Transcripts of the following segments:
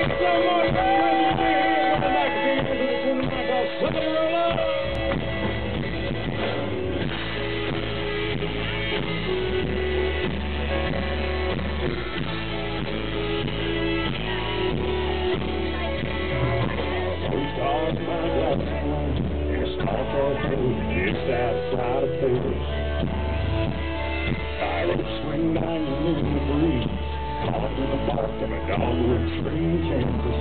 It's outside of Paris. Gyro swing 90 in the breeze. Caught in the bark of a dogwood tree in Kansas.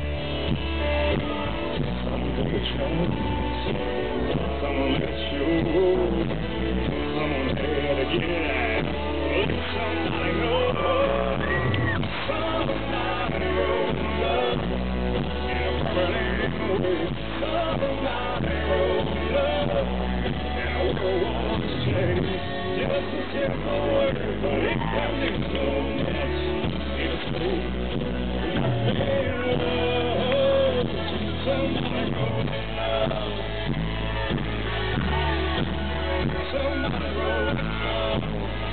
Some take a chance. Someone that's sure. Someone had to get out. Let somebody know. Somebody rolled up in a permanent way. Somebody rolled up. Just a simple word, but it can do so much. It's true. Somebody wrote it up. Somebody wrote it up.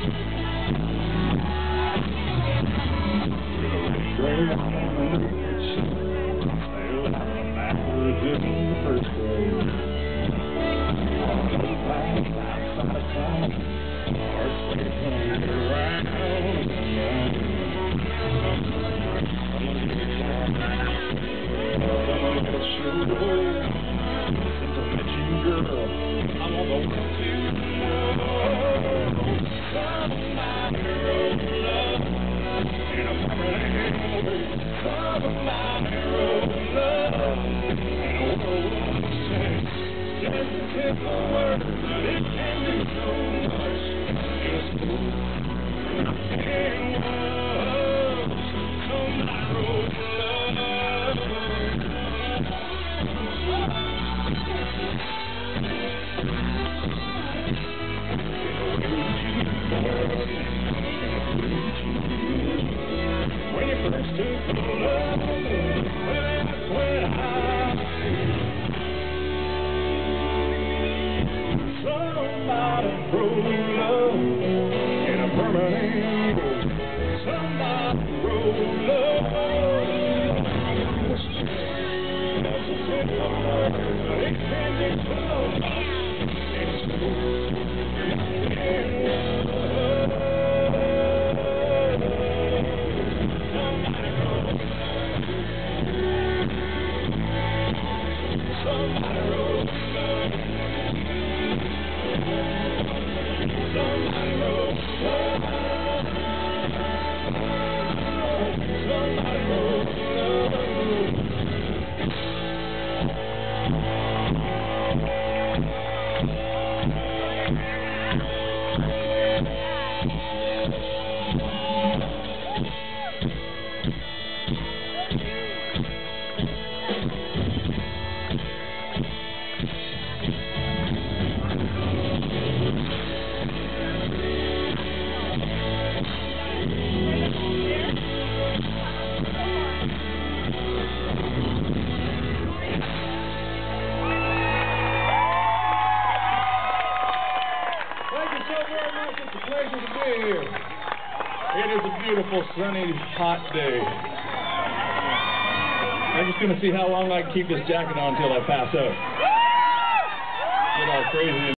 Straight out on the beach. Sailed out the backwards in the first grade. It is a beautiful, sunny, hot day. I'm just going to see how long I can keep this jacket on until I pass out. Get all crazy.